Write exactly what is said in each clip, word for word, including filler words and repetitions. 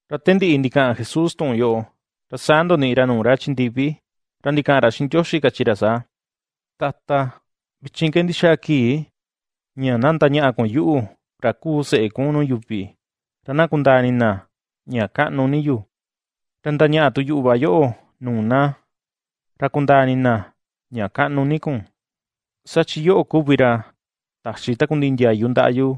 Ra tendi ndika Jesús tu'un yo'o, ra sando ni ra nuu ra chindivi, ra ndika ra xin Tyoxi kachi ra saa: Tata, vichin ke ndixa kii ña nandaña'a kun yu'u ra kuu se'e kun nuu yuvi, ra na kundaa ini na ña ka'nu ni yu. Ra ndaña'a tu yu'u va yo'o nuu na, ra kundaa ini na ña ka'nu ni kun. Sachi yo'o kuvi ra taxi takundi'i ndiayu nda'a yu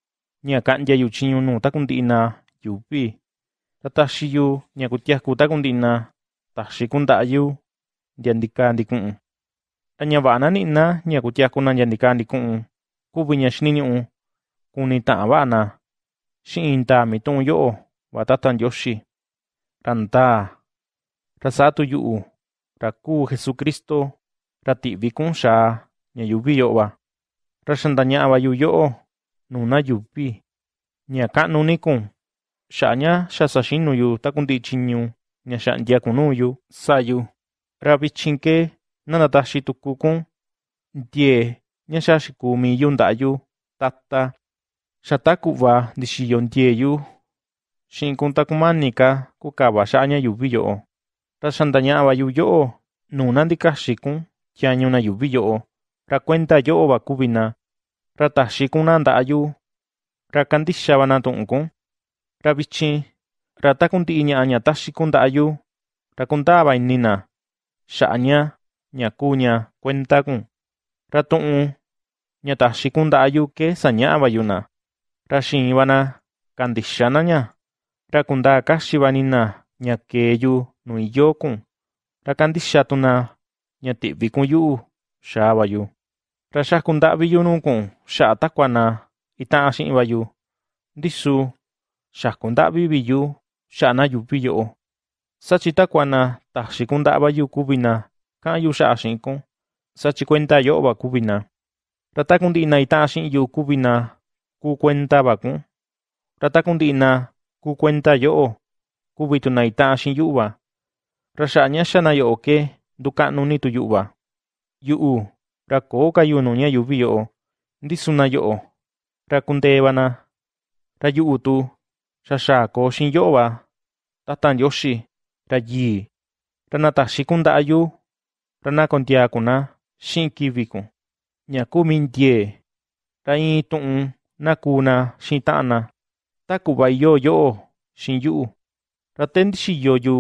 ña ka'ndya yu chiñu nuu takundi'i na yuvi, ra taxi yu ña kutiaku takundi'i na taxi kunda'a yu ndya ndikaa ndiku'un. Ra ña va'a nani'i na ña kutiaku na ndya ndikaa ndiku'un kuvi ña xiniñu'u kuni ta'an va'a na xi'in indaa mitu'un yo'o va Tata Ndioxi, ra ndaa, ra saa tu yu'u, ra kuu Jesucristo, ra ti'vi kun xaa ña yuvi yo'o va, ra xa ndaña'a va yu yo'o nuu na yuvi, ña ka'nu ni kun, xa'a ña xa saxinu yu takundi'i chiñu ña xa'ndia kun nuu yu sa'a yu. Ra vichin ke na ndataxi tuku kun ndiee ña xa xikuu mii yu nda'a yu, Tata, xa ta ku'va ndixiyo ndiee yu xi'in kun ta kumani ka kukava xa'a ña yuvi yo'o. Ra xa ndaña'a va yu yo'o nuu na ndikaxi kun tyañu na yuvi yo'o, ra kuenda yo'o va kuvi na, ra taxi kun na nda'a yu, ra kandixa va na tu'un kun. Ra vichin, ra takundi'i ña'a ña taxi kun nda'a yu, ra kundaa va ini na xa'a ña ña kuu ña kuenda kun. Ra tu'un ña taxi kun nda'a yu ke saña'a va yu na, ra xiin va na kandixa na ña, ra kundaa kaxi va ini na ña kee yu nuu iyo kun, ra kandixa tu na ña ti'vi kun yu'u xaa va yu. Ra xaku nda'vi yu nuu kun xa'a takua na ita'an xi'in va yu, ndisu xaku nda'vi vi yu xa'a na yuvi yo'o. Sachi takua na taxi kun nda'a va yu kuvi na ka'an yu xa'a xi'in kun, sachi kuenda yo'o va kuvi na. Ra takundi'i na ita'an xi'in yu kuvi na kuu kuenda va kun, ra takundi'i na kuu kuenda yo'o kuvi tu na ita'an xi'in yu'u va. Ra xa'a ña xa na yo'o ke nduka'nu ni tu yu'u va. Yu'u, ra koo ka yu nuu ña yuvi yo'o, ndisu na yo'o, ra kundee va na. Ra yu'u tu xa xaa koo xi'in yo'o va, Tata Ndioxi, ra yii, ra na taxi kun nda'a yu, ra na kontiaa kun na xi'in kivi kun, ña kuu mii ndiee, ra iin tu'un na kuu na xi'in ta'an na, ta ku'va iyoo yo'o xi'in yu'u. Ra te ndixiyo yu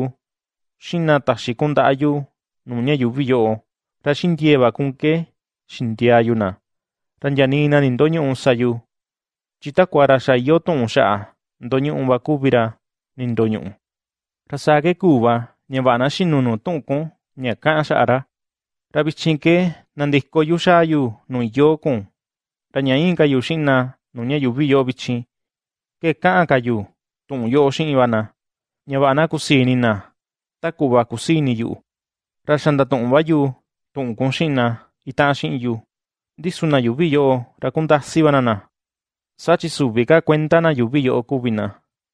xina taxi kun nda'a yu nuu ña yuvi yo'o, ra xindiee va kun ke xindiaa yu na, ra nyanii na ni ndoñu'u sa yu, chi takua ra xa iyo tu'un xa'a ndoñu'u va kuvi ra ni ndoñu'u. Ra saa ke kuu va ña va'a na xinu nuu tu'un kun ña ka'an xa'a ra. Ra vichin ke nandiko yu xaa yu nuu iyo kun, ra ña inka yu xi'in na nuu ña yuvi yo'o vichin, ke ka'an ka yu tu'un yo'o xi'in va na, ña va'a na kusii ini na ta ku'va kusii ini yu'u. Ra xa ndatu'un va yu tu'un kun xi'in na ita'an xi'in yu, ndisu na yuvi yo'o ra kundasi va na na, sachi suvi ka kuenda na yuvi yo'o kuvi na.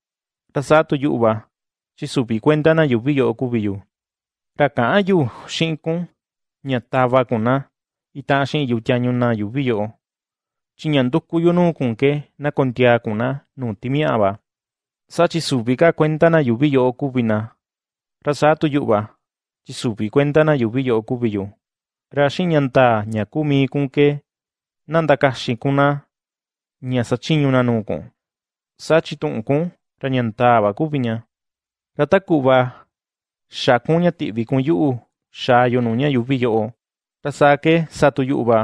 Ra saa tu yu'u va, chi suvi kuenda na yuvi yo'o kuvi yu. Ra ka'an yu xi'in kun ña tava kun na ita'an xi'in yu tyañu na yuvi yo'o, chi ña nduku yu nuu kun ke na kontiaa kun na nuu timia'a va, sachi suvi ka kuenda na yuvi yo'o kuvi na. Ra saa tu yu'u va, chi suvi kuenda na yuvi yo'o kuvi yu. Ra xi'in ña ndaa ña kuu mii kun ke na ndakaxi kun na ña sachiñu na nuu kun, sachi tu'un kun ra ña ndaa va kuvi ña. Ra ta ku'va xa kun ña ti'vi kun yu'u xaa yu nuu ña yuvi yo'o, ra saa ke sa tu yu'u va,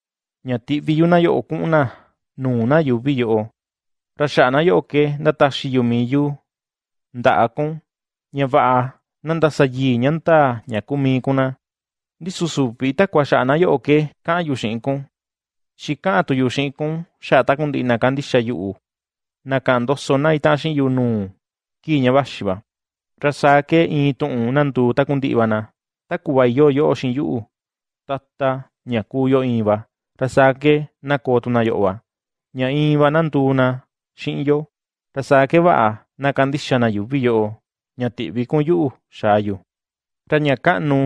ña ti'vi yu na yo'o ku'un na nuu na yuvi yo'o, ra xa'a na yo'o ke ndataxi yu mii yu nda'a kun, ña va'a na ndasayii ña ndaa ña kuu mii kun na. Ndisu suvi takua xa'a na yo'o ke ka'an yu xi'in kun, chi ka'an tu yu xi'in kun xa'a takundi'i na kandixa yu'u, na ka'an ndoso na ita'an xi'in yu nuu kii ña vaxi va. Ra saa ke iin tu'un nanduu takundi'i va na, ta ku'va iyoo yo'o xi'in yu'u, Tata, ña kuu yo iin va, ra saa ke nakoo tu na yo'o va, ña iin va nanduu na xi'in yo, ra saa ke va'a na kandixa na yuvi yo'o ña ti'vi kun yu'u xaa yu. Ra ña ka'nu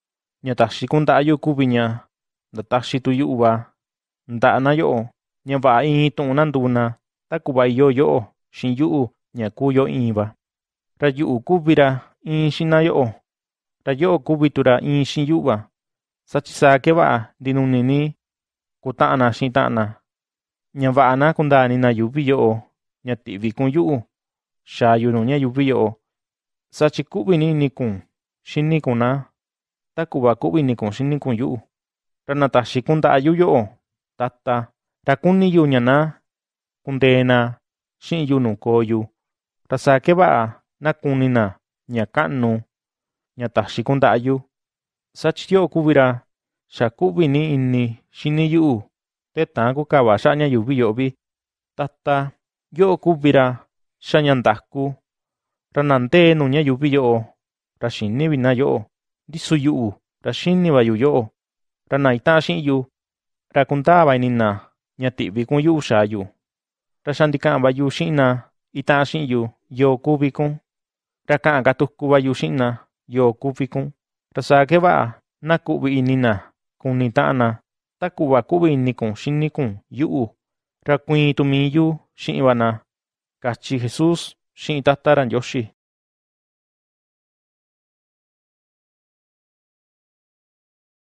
ña taxi kun nda'a yu kuvi ña ndataxi tu yu'u va nda'a na yo'o, ña va'a iin tu'un nanduu na ta ku'va iyoo yo'o xi'in yu'u ña kuu yo iin va. ra yu'u kuvi ra in xi'in yo'o, ra yo'o kuvi tu ra in xi'in yu'u, saa chi saa ke va'a ndinuni ni kuta'an na xi'in ta'an na, ña va'a na kundaa ini na yuvi yo'o ña ti'vi kun yu'u xaa yu nuu ña yuvi yo'o, saa chi ku'vi ni ini kun xini kun na ta ku'va ku'vi ini kun xini kun yu'u. Ra nataxi kun nda'a yu yo'o, Tata, ra kuni yu ña na kundee na xi'in yu nuu koo yu, ra saa ke va'a na kuni na ña ka'nu ña taxi kun nda'a yu. Saa chi yo'o kuvi ra xa ku'vi ni ini xini yu'u te taan kukava xa'a ña yuvi yo'o vi. Tata, yo'o kuvi ra xa ña ndaku, ra na ndee nuu ña yuvi yo'o ra xini vi na yo'o, ndisu yu'u ra xini va yu yo'o, ra na ita'an xi'in yu, ra kundaa va ini na ña ti'vi kun yu'u xaa yu, ra xa ndika'an va yu xi'in na ita'an xi'in yu yoo kuvi kun, ra ka'an ka tuku va yu xi'in na yoo kuvi kun, ra saa ke va'a na ku'vi ini na kuni ta'an na ta ku'va ku'vi ini kun xini kun yu'u, ra kuiin tu mii yu xi'in va na, kachi Jesús xi'in Tata ra Ndioxi.